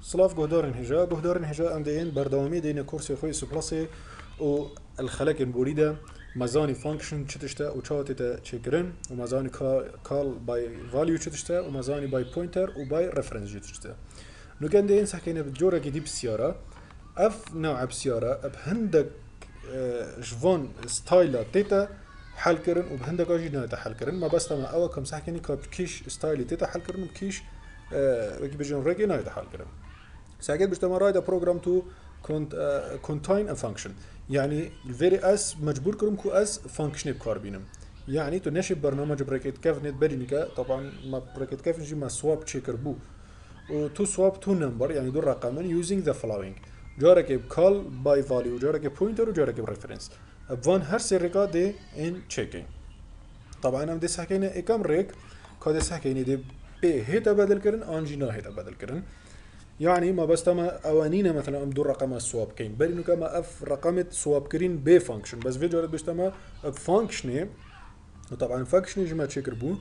سلاف جهدارن هجا ام دين بردوامي دين كورسي خوي سبلاسي و الخلق بوريدا مزاني فانكشن چتشتا و چاوتتا چكرن و مزاني كال باي فاليو چتشتا و مزاني باي بوينتر و باي ريفرنس چتشتا نو كان دين سحكينا بجورا كي دي بسيارة اف نوع بسيارة بهندك جوان ستايلا تيتا حل كرن وبهندك اجي ناتا حل كرن ما بس تما اوا كم سحكيني كيش ستايلي تيتا حل كرن وبكيش ركي بجون ركي ناتا حل كرن ساكت بجتما رايدا بروجرام تو contain a function يعني الفيري اس مجبور كرم كو اس فانكشن بكاربينم يعني تو نشي برنامج بريكت كيف نت برينيكا طبعا ما بريكت كيف نجي ما سواب تشيكر بو و تو سواب تو نمبر يعني دو رقمين using the following جارك call by value جارك pointer وجارك reference بوان هر سرقة دي in checking طبعا هم دي سحكينا اكام ريك كده سحكينا دي بي هيتا بدل كرن انجينا هيتا بدل كرن يعني ما بس تما اوانينا مثلا ام دور رقم السواب كين بل انه كما اف رقمت سواب كرين بي فانكشن بس في جرد بيشتما فانكشن وطبعا فانكشن جماعه تشيكر بو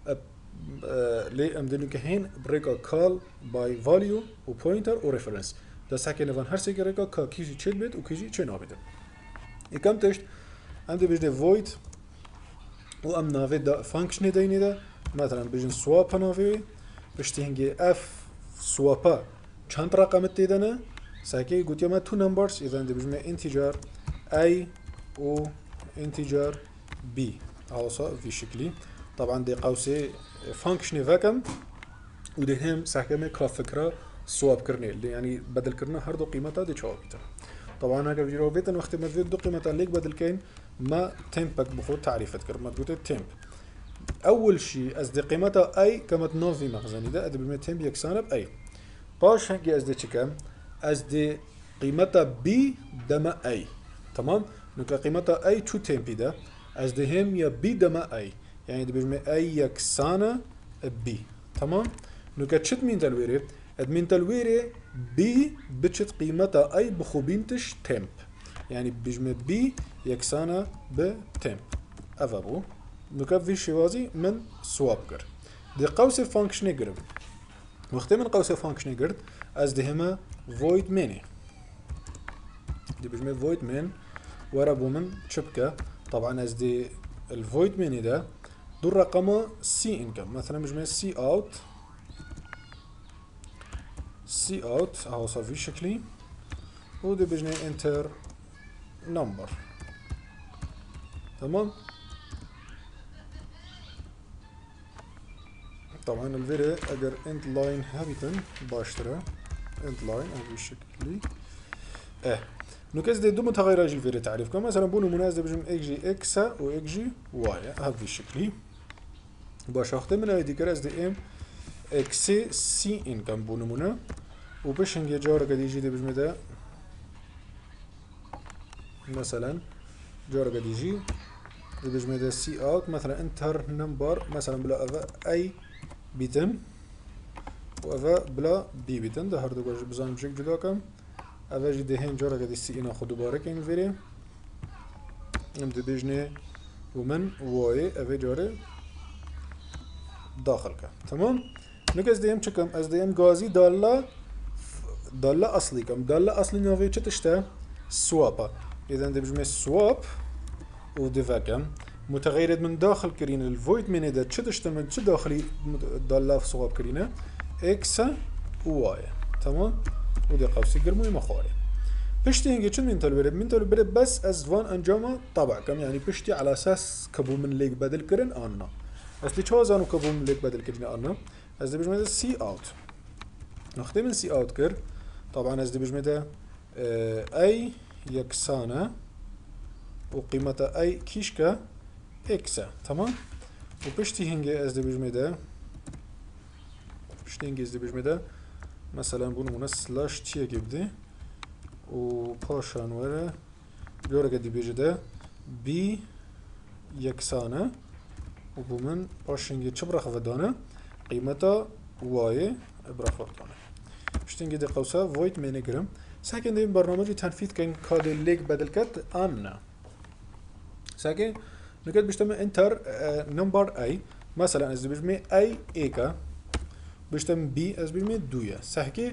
لي ام دنو كهين بريكا كال باي فاليو وبوينتر وريفرنس ده ساكن فان هر سيكريكا كا كيجي تشيل بيت وكيجي تشين ابيت يكم تشت عندي بيجي فويد وام نافي دا فانكشن ديني ده مثلا بيجن سواب نافي بيشتهنجي اف سوابا چند رقم تيدنا ساكي قلت يما تو نمبرز اذا دي بجمع انتجر اي و انتجر بي اوصا في شكلي طبعا دي قوسي فانكشن فاكم ودي هم ساكي كافكرا سواب كرني اللي يعني بدل كرنا هر دو قيمتا دي شوابتا طبعا هكا فيديو فيتن وقت ما دو قيمتا ليك بدل كين ما تمبك بخود تعريفت كر ما تقول تمب اول شيء از دي قيمتا اي كما تنوفي مخزني ده ادي بجمع تمب يكسانه باي باش هنجي از دي چكم از دي قيمتا بي دما اي تمام نوكا قيمتا اي تو تمبي ده از دي هم يا بي دما اي يعني دي بجمع اي يكسانه بي تمام نوكا تشت مين تلويري ادمين تلويري بي بتشت قيمتا اي بخوبينتش تمب يعني بجمع بي يكسانه بتمب افابو نوكا في شوازي من سواب كر دي قوس فانكشن قرب وقت من قوس فانكشن قرد از دي هما void many دي بجمع void من ورابو من شبكة طبعا از دي الvoid many ده دور رقمه c income مثلا بجمع c out اهو صار في شكلي ودي بجمع enter number تمام طبعا الفيري اگر end line هابيتن باشترى end line او بالشكل نوكاز دي دو متغيرات الفيري تعريفكم مثلا بونو مناسب بجم اكجي اكس و اكجي واي هذا بالشكل باش اخت من هذه كراس دي ام اكس سي ان كم بونو منا وباش نجي جارك دي يجي دي بجم ده مثلا جارك دي يجي دي بجم ده سي اوت مثلا انتر نمبر مثلا بلا اي بيتن وأفا بلا بي بيتن ده هردو باش بزان بشك جدا كم أفا جي دهين جارة قد السي إنا خدو بارك يعني فيري ام دي بيجني ومن واي أفا جارة داخل كم تمام نوك از ديم چكم از ديم غازي دالة أصلي كم دالة أصلي نوفي چه تشتا سوابا إذا دي بجمع سواب و دفا كم متغيرات من داخل كرينا الفويد من ده چه تشتمل چه داخلي دالة في صواب كرينا اكس و واي تمام ودي قوسي قرموي مخاري بشتي هنجي چون من تلويره بس از وان انجامه طبع كم يعني بشتي على اساس كبو من ليك بدل كرن انا اصلي چه زانو كبو من ليك بدل كرن انا از دي بجمده سي اوت ناخده من سي اوت كر طبعا از دي بجمده اي يكسانه وقيمتها اي كيشكا اكسا تمام وبشتي هنجي از دي بجمده بشتي هنجي از دي بجمده مثلا بونو منا سلاش تيه جبدي و پاشان وره جورا دي بيجده بي يكسانه و بومن پاشنگي چبرخ ودانه قيمتا واي ابرخ ودانه بشتنگي دي قوسا void منگرم ساكن دي برنامج تنفيذ كان كاد ليك بدل كت امنا ساكن نكد بشتم انتر نمبر اي مثلا از بجمع اي ايكا بشتم بي از بجمع دويا ساكي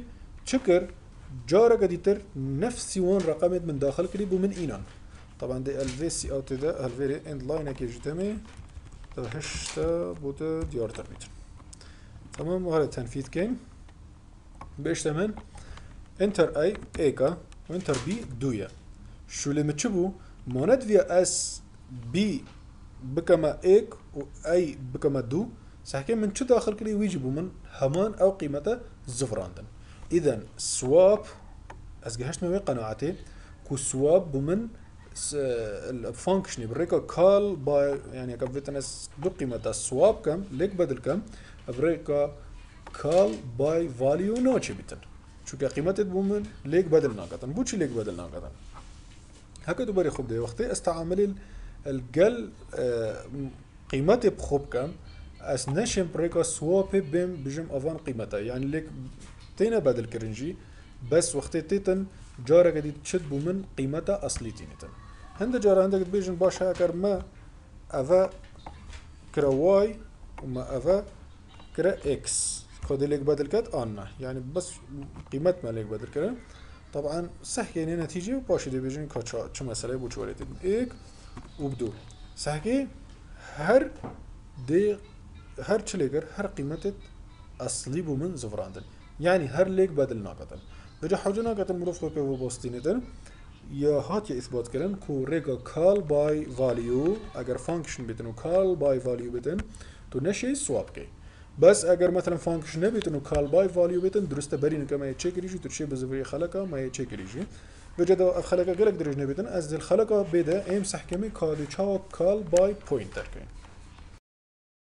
شكر جارة قديتر نفسي وان رقمت من داخل كريبو من إينان طبعا دي الفيسي أو تدا الفيري إند لاين كي جتمي هشتا بوده ديار تربيت تمام وهذا تنفيذ كين بيش تمن انتر اي ايكا وانتر بي دويا شو اللي متشبو ماند فيا اس بي بكما ايك و اي بكما دو سحكي من شو داخل كلي ويجيبو من همان او قيمته زفراندن اذا سواب اسقهشت ما قناعتي كو سواب بمن الفانكشني بريكا كال باي يعني كفتنس دو قيمة السواب كم ليك بدل كم بريكا كال باي فاليو نوتشي بيتن شو قيمة بومن ليك بدل ناقطن بوشي ليك بدل ناقطن هكذا بري خوب دي وقتي استعمل الجل قيمتي بخوب كم اس نشم بريكا سواب بيم بجم افان قيمتها يعني ليك تينا بدل كرنجي بس وقتي تيتن جارة قديد تشد بومن قيمتها اصلي تينتن هند جارة عندك بيجن باش هاكر ما افا كرا واي وما افا كرا اكس خد ليك بدل كات انا يعني بس قيمت ما ليك بدل كرا طبعا صح يعني نتيجة باش دي بيجن كاتشا شو مسألة بوشوريتين ايك وبدو صحكي هر دي هر تشليجر هر قيمتت اصلي بومن زفراندن يعني هر ليك بدل ناقطن بجا حوجه ناقطن مروف خوبه و باستينيدن يا هات يا اثبات كرن كو ريغا كال باي فاليو اگر فانكشن بيتن و كال باي فاليو بيتن تو نشي سواب كي بس اگر مثلا فانكشن بيتن و كال باي فاليو بيتن درسته برين كما يتشيك ريجي ترشي بزفري خلقه ما يتشيك ريجي بجا الخلقه غيرك درجه بيتن از الخلقه بدا ام صح كمي كال تشاو كال باي بوينتر كي